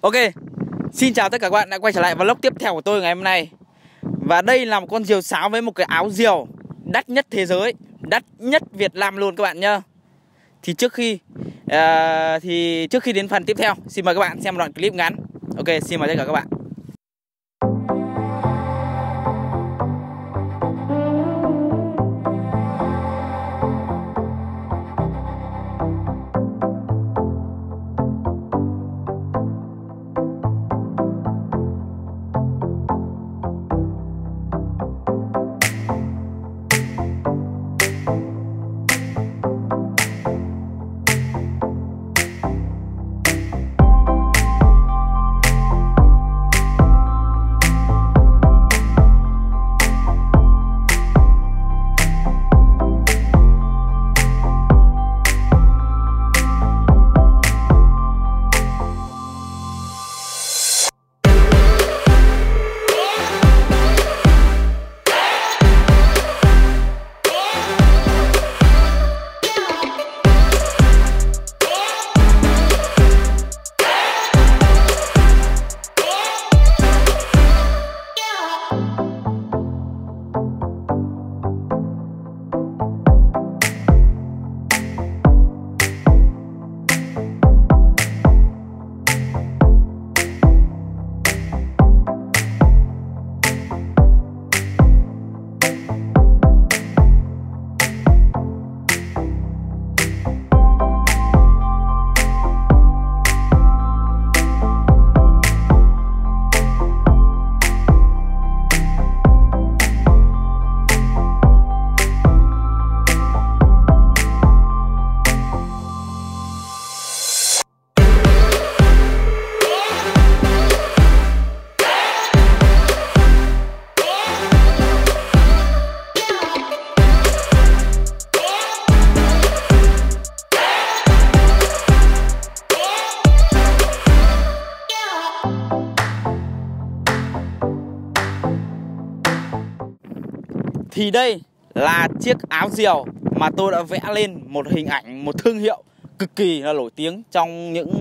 Ok, xin chào tất cả các bạn đã quay trở lại vlog tiếp theo của tôi ngày hôm nay. Và đây là một con diều sáo với một cái áo diều đắt nhất thế giới, đắt nhất Việt Nam luôn các bạn nhá. Thì trước khi đến phần tiếp theo, xin mời các bạn xem một đoạn clip ngắn. Ok, xin mời tất cả các bạn. Thì đây là chiếc áo diều mà tôi đã vẽ lên một hình ảnh, một thương hiệu cực kỳ là nổi tiếng trong những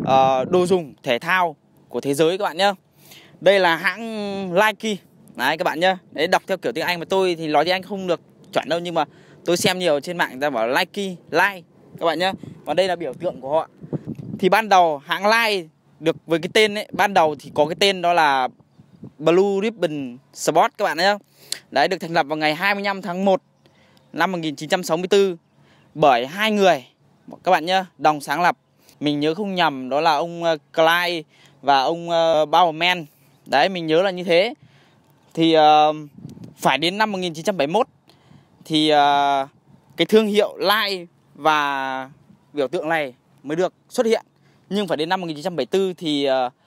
đồ dùng thể thao của thế giới các bạn nhé. Đây là hãng Nike. Đấy các bạn nhé. Đấy, đọc theo kiểu tiếng Anh mà tôi thì nói tiếng Anh không được chuẩn đâu, nhưng mà tôi xem nhiều trên mạng người ta bảo Nike các bạn nhé. Và đây là biểu tượng của họ. Thì ban đầu hãng Nike được với cái tên ấy, ban đầu thì có cái tên đó là Blue Ribbon Sport các bạn nhé. Đấy, được thành lập vào ngày 25 tháng 1 năm 1964 bởi hai người các bạn nhé, đồng sáng lập. Mình nhớ không nhầm đó là ông Clyde và ông Bowerman. Đấy, mình nhớ là như thế. Thì phải đến năm 1971 thì cái thương hiệu Nike và biểu tượng này mới được xuất hiện. Nhưng phải đến năm 1974 thì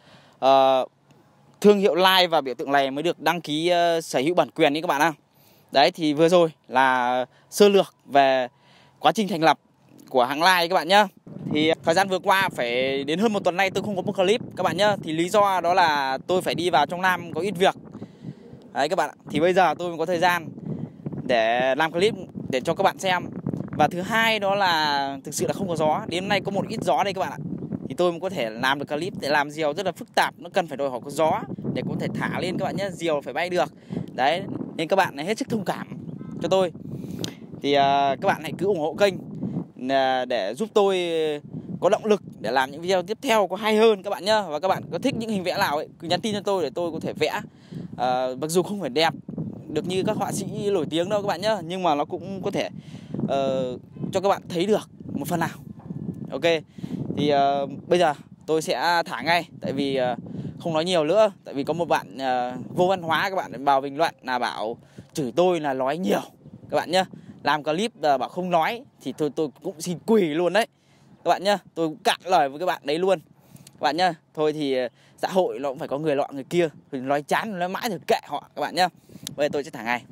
thương hiệu Nike và biểu tượng này mới được đăng ký sở hữu bản quyền đấy các bạn ạ. Đấy, thì vừa rồi là sơ lược về quá trình thành lập của hãng Nike các bạn nhá. Thì thời gian vừa qua phải đến hơn một tuần nay tôi không có một clip các bạn nhá. Thì lý do đó là tôi phải đi vào trong Nam có ít việc. Đấy các bạn ạ. Thì bây giờ tôi mới có thời gian để làm clip để cho các bạn xem. Và thứ hai đó là thực sự là không có gió. Đến hôm nay có một ít gió đây các bạn ạ. Thì tôi mới có thể làm được clip. Để làm diều rất là phức tạp, nó cần phải đòi hỏi có gió để có thể thả lên các bạn nhé. Diều phải bay được. Đấy, nên các bạn hãy hết sức thông cảm cho tôi. Thì các bạn hãy cứ ủng hộ kênh để giúp tôi có động lực để làm những video tiếp theo có hay hơn các bạn nhé. Và các bạn có thích những hình vẽ nào ấy, cứ nhắn tin cho tôi để tôi có thể vẽ. Mặc dù không phải đẹp được như các họa sĩ nổi tiếng đâu các bạn nhé, nhưng mà nó cũng có thể cho các bạn thấy được một phần nào. Ok, thì bây giờ tôi sẽ thả ngay. Tại vì không nói nhiều nữa. Tại vì có một bạn vô văn hóa, các bạn vào bình luận là bảo chửi tôi là nói nhiều các bạn nhé. Làm clip bảo không nói thì tôi cũng xin quỳ luôn đấy các bạn nhé. Tôi cũng cạn lời với các bạn đấy luôn các bạn nhé. Thôi thì xã hội nó cũng phải có người lọ người kia. Thì nói chán nói mãi thì kệ họ các bạn nhé. Bây giờ tôi sẽ thả ngay.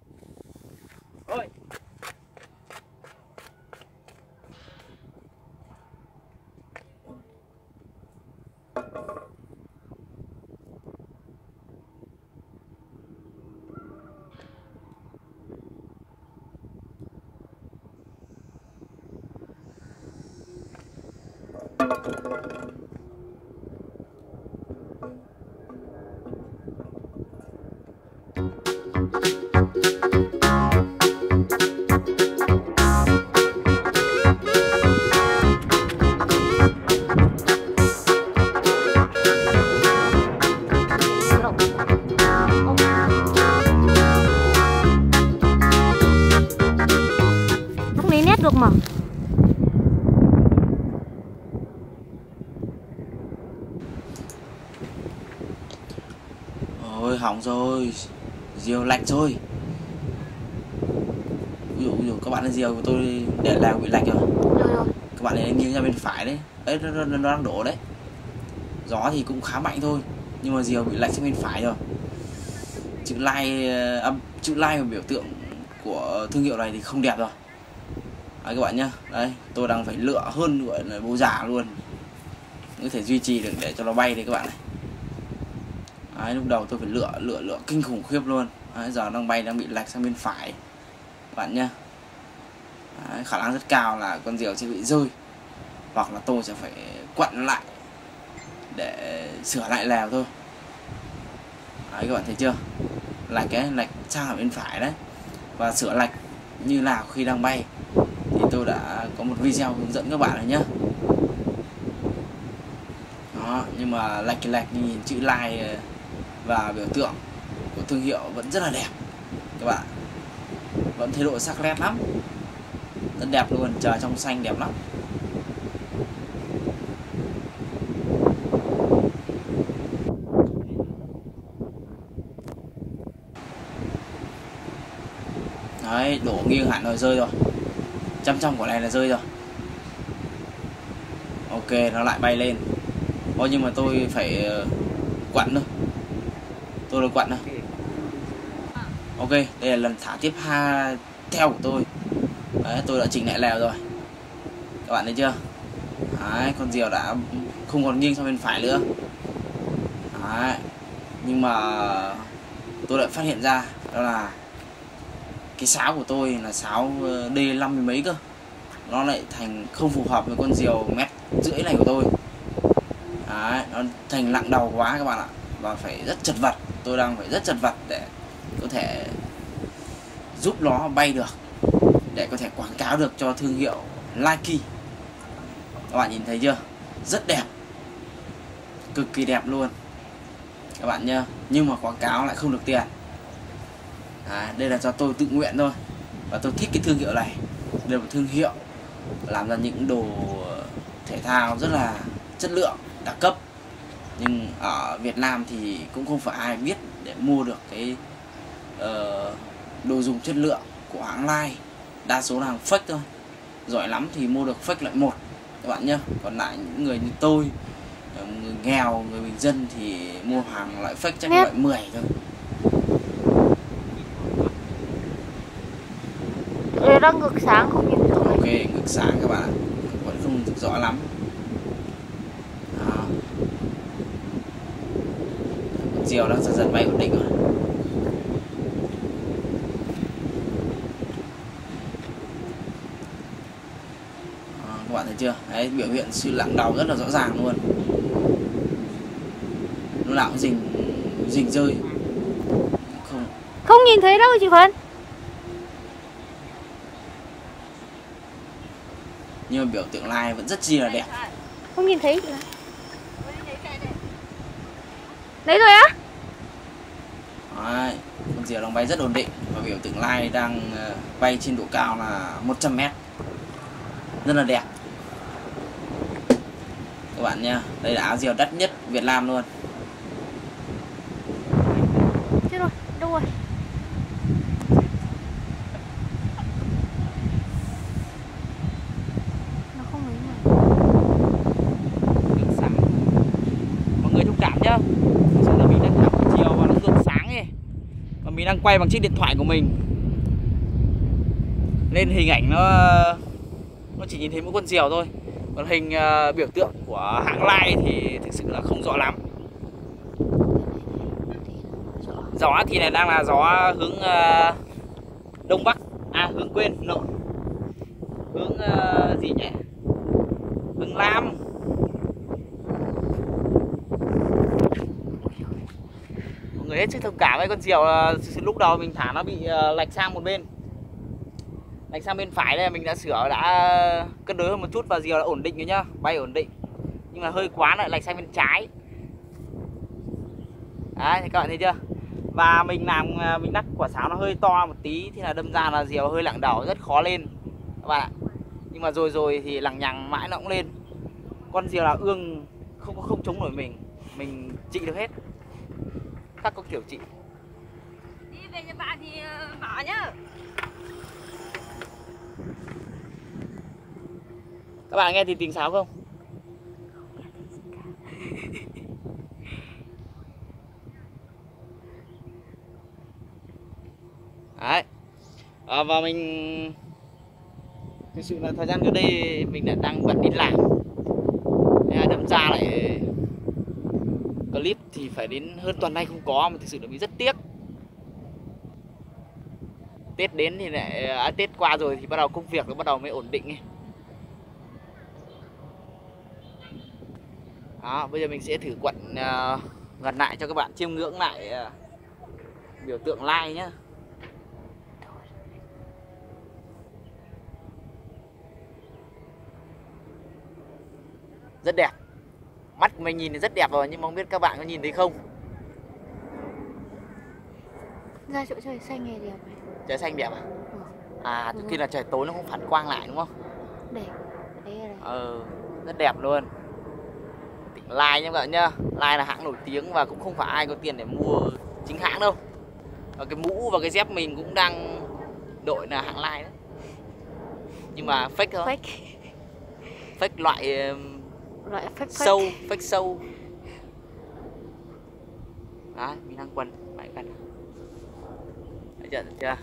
Ôi. Ôi hỏng rồi, diều lệch rồi. Ví dụ các bạn lên diều của tôi để lèo bị lệch rồi. Các bạn này nghiêng ra bên phải đấy. Đấy nó đang đổ đấy. Gió thì cũng khá mạnh thôi, nhưng mà diều bị lệch sang bên phải rồi. Chữ like và biểu tượng của thương hiệu này thì không đẹp rồi. Đấy các bạn nhá. Đấy, tôi đang phải lựa hơn gọi là bố giả luôn. Có thể duy trì được để cho nó bay đây các bạn này. Đấy, lúc đầu tôi phải lựa kinh khủng khiếp luôn. Đấy, giờ đang bay đang bị lệch sang bên phải các bạn nhá. Đấy, khả năng rất cao là con diều sẽ bị rơi, hoặc là tôi sẽ phải quặn lại để sửa lại lèo thôi. Đấy các bạn thấy chưa, lệch sang ở bên phải đấy. Và sửa lệch như nào khi đang bay thì tôi đã có một video hướng dẫn các bạn rồi nhá. Đó, nhưng mà lệch nhìn chữ like và biểu tượng của thương hiệu vẫn rất là đẹp các bạn, vẫn thay đổi sắc nét lắm, rất đẹp luôn, trời trong xanh đẹp lắm. Đấy, đổ nghiêng hẳn rồi, rơi rồi, trăm quả này là rơi rồi. Ok, nó lại bay lên. Ôi nhưng mà tôi phải quặn thôi, tôi là quặn thôi. Ok, đây là lần thả tiếp theo của tôi. Đấy, tôi đã chỉnh lại lèo rồi, các bạn thấy chưa. Đấy, con diều đã không còn nghiêng sang bên phải nữa. Đấy, nhưng mà tôi lại phát hiện ra đó là cái sáo của tôi là sáo D50 mấy cơ, nó lại thành không phù hợp với con diều 1,5 m này của tôi. Đấy, nó thành nặng đầu quá các bạn ạ, và phải rất chật vật. Tôi đang phải rất chật vật để có thể giúp nó bay được, để có thể quảng cáo được cho thương hiệu Likee. Các bạn nhìn thấy chưa, rất đẹp, cực kỳ đẹp luôn các bạn nhá. Nhưng mà quảng cáo lại không được tiền. Đây là do tôi tự nguyện thôi, và tôi thích cái thương hiệu này. Đây là một thương hiệu làm ra những đồ thể thao rất là chất lượng, đẳng cấp. Nhưng ở Việt Nam thì cũng không phải ai biết để mua được cái đồ dùng chất lượng của hãng Like. Đa số là hàng fake thôi, giỏi lắm thì mua được fake loại 1 các bạn nhé. Còn lại những người như tôi, người nghèo, người bình dân thì mua hàng loại fake chắc loại 10 thôi. Đây đang ngược sáng không nhìn được. Ok, ngược sáng các bạn, vẫn không được rõ lắm. Đó. Diều đang dần bay ổn định rồi. Các bạn thấy chưa? Đấy, biểu hiện sự lặng đầu rất là rõ ràng luôn. Lúc nào cũng rình rơi. Không nhìn thấy đâu chị Phấn. Nhưng mà biểu tượng Like vẫn rất chi là đẹp. Không nhìn thấy. Đấy rồi á. Đấy, con diều đang bay rất ổn định, và biểu tượng Like đang bay trên độ cao là 100 m, rất là đẹp các bạn nha. Đây là áo diều đắt nhất Việt Nam luôn. Chết rồi, đâu rồi? Nó không thấy mà. Ngược sáng. Mọi người thông cảm nhá. Thực sự là mình đang thả một chiều và nó ngược sáng ấy. Và mình đang quay bằng chiếc điện thoại của mình, nên hình ảnh nó chỉ nhìn thấy mỗi con diều thôi. Còn hình biểu tượng của hãng Like thì thực sự là không rõ lắm. Gió thì này đang là gió hướng đông bắc, hướng hướng gì nhỉ, hướng nam. Mọi người hết sức thông cảm với con diều, lúc đầu mình thả nó bị lệch sang một bên, lệch sang bên phải. Đây mình đã sửa, đã cân đối hơn một chút và diều đã ổn định rồi nhá, bay ổn định. Nhưng mà hơi quá lại lệch sang bên trái. Đấy thì các bạn thấy chưa. Và mình đắc quả sáo nó hơi to một tí thì là đâm ra là diều hơi lặng đầu, rất khó lên các bạn ạ. Nhưng mà rồi thì lằng nhằng mãi nó cũng lên. Con diều là ương không chống nổi mình trị được hết. khác có kiểu chị. Đi về nhà bạn thì bảo nhá. Các bạn nghe thì tiếng sáo không? Đấy. Và mình thực sự là thời gian gần đây mình lại đang bận đi làm, nên đâm ra lại clip thì phải đến hơn tuần nay không có, mà thực sự là mình rất tiếc. Tết đến thì lại Tết qua rồi thì bắt đầu công việc nó bắt đầu mới ổn định ấy. Đó, bây giờ mình sẽ thử quặn gần lại cho các bạn chiêm ngưỡng lại biểu tượng like nhá. Rất đẹp. Mắt của mình nhìn thì rất đẹp rồi, nhưng mà không biết các bạn có nhìn thấy không? Ra chỗ trời xanh này đẹp này. Trời xanh đẹp à? À, từ khi là trời tối nó không phản quang lại đúng không? Đẹp. Đấy là Ừ, rất đẹp luôn. Tỉnh Like nha các bạn nhá. Like là hãng nổi tiếng và cũng không phải ai có tiền để mua chính hãng đâu. Và cái mũ và cái dép mình cũng đang đội là hãng Like đấy. Nhưng mà fake thôi. fake. Fake loại Fake sâu, fake sâu. Đấy, mình đang quần mãi cần. Được chưa?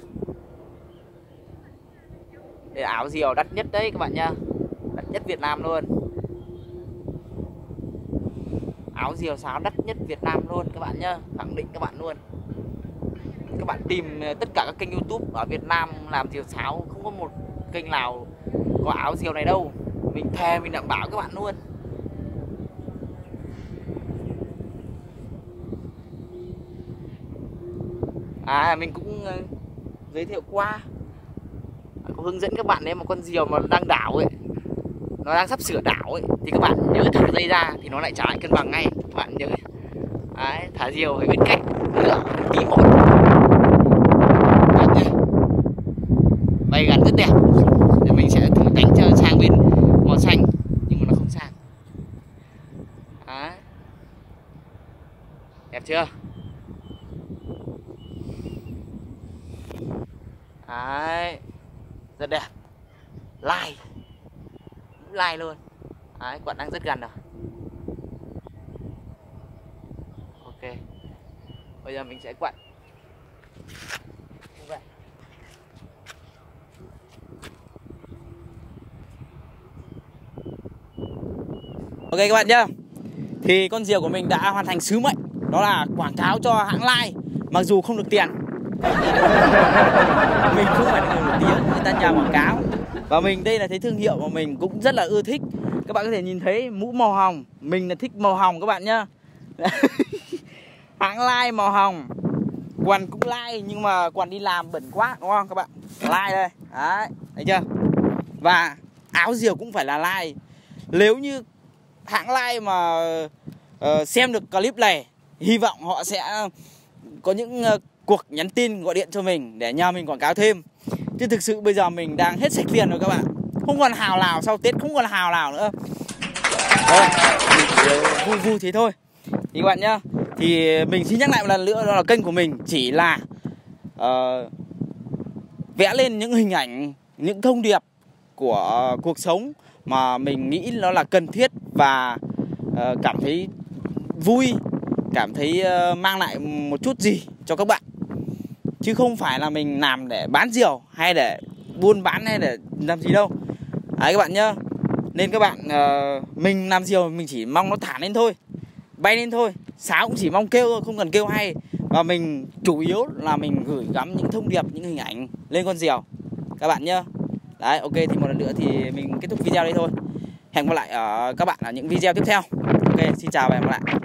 Đây là áo diều đắt nhất đấy các bạn nha. Đắt nhất Việt Nam luôn. Áo diều sáo đắt nhất Việt Nam luôn các bạn nhá. Khẳng định các bạn luôn. Các bạn tìm tất cả các kênh YouTube ở Việt Nam làm diều sáo, không có một kênh nào có áo diều này đâu. Mình thề, mình đảm bảo các bạn luôn. Mình cũng giới thiệu qua, có hướng dẫn các bạn nếu mà con diều mà đang đảo ấy, nó đang sắp sửa đảo ấy, thì các bạn nhớ thả dây ra thì nó lại trả lại cân bằng ngay. Các bạn nhớ. Đấy, thả diều phải biết cách lựa tí một. Bay gần rất đẹp. Để mình sẽ thử đánh cho sang bên màu xanh, nhưng mà nó không sang. Đấy. Đẹp chưa? Đấy, rất đẹp. Like luôn. Đấy, quạt đang rất gần rồi. Ok, bây giờ mình sẽ quặn. Ok các bạn nhá. Thì con diều của mình đã hoàn thành sứ mệnh, đó là quảng cáo cho hãng Like, mặc dù không được tiền. Mình không phải là người nổi tiếng, người ta nhờ quảng cáo. Và mình đây là thấy thương hiệu mà mình cũng rất là ưa thích. Các bạn có thể nhìn thấy mũ màu hồng, mình là thích màu hồng các bạn nhá. Hãng Like màu hồng. Quần cũng Like nhưng mà quần đi làm bẩn quá đúng không các bạn? Like đây. Đấy, thấy chưa? Và áo diều cũng phải là Like. Nếu như hãng Like mà xem được clip này, hy vọng họ sẽ có những cuộc nhắn tin, gọi điện cho mình để nhờ mình quảng cáo thêm. Chứ thực sự bây giờ mình đang hết sạch tiền rồi các bạn. Không còn hào nào, sau Tết không còn hào nào nữa. Vui vui thế thôi. Thì các bạn nhá, thì mình xin nhắc lại một lần nữa, đó là kênh của mình chỉ là vẽ lên những hình ảnh, những thông điệp của cuộc sống mà mình nghĩ nó là cần thiết và cảm thấy vui, cảm thấy mang lại một chút gì cho các bạn. Chứ không phải là mình làm để bán diều hay để buôn bán hay để làm gì đâu. Đấy các bạn nhá. Nên các bạn, mình làm diều mình chỉ mong nó thả lên thôi, bay lên thôi. Sáo cũng chỉ mong kêu thôi, không cần kêu hay. Và mình chủ yếu là mình gửi gắm những thông điệp, những hình ảnh lên con diều các bạn nhá. Đấy, ok, thì một lần nữa thì mình kết thúc video đây thôi. Hẹn gặp lại các bạn ở những video tiếp theo. Ok, xin chào và hẹn gặp lại.